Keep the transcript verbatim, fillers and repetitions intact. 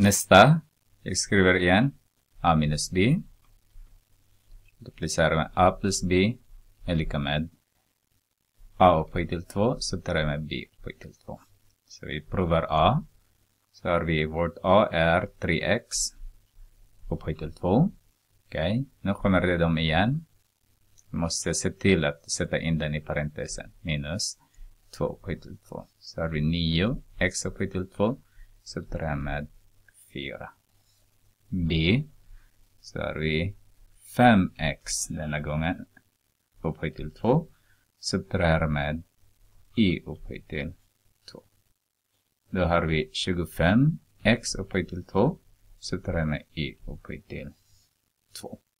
Nästa, jag skriver igen a minus b. Duplicerar med a plus b är lika med a upphöjt till två, subtraherar med b upphöjt till två. Så vi provar a. Så har vi vårt a är tre x upphöjt till två. Okej, okay. Nu kommer det dem igen. Vi måste se till att sätta in den i parentesen. Minus två upphöjt till två. Så har vi nio x upphöjt till två. Subtraherar med fyra. B. Så har vi fem x denna gången upphöjt till två. Subtraherar med i upphöjt till två. Då har vi tjugofem x upphöjt till två. Subtraherar med i upphöjt till två.